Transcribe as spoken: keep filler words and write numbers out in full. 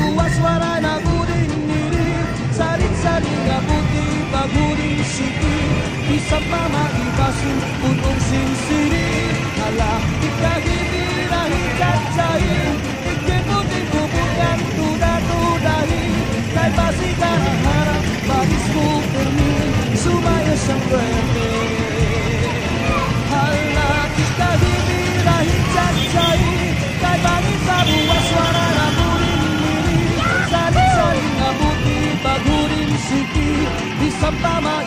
buah suara naburin diri, saling-saling ngabuti bagurin siki, bisa mama ibasu unung sing siri, alah ikahibirahi cacai, ikin putih bubukan tuda-tudahi, kay pasti harap bagisku permi, supaya seperti alah ikahibirahi cacai, kay bangin sa buah suara naburin diri, saling-saling ngabuti bagurin siki, bisa mama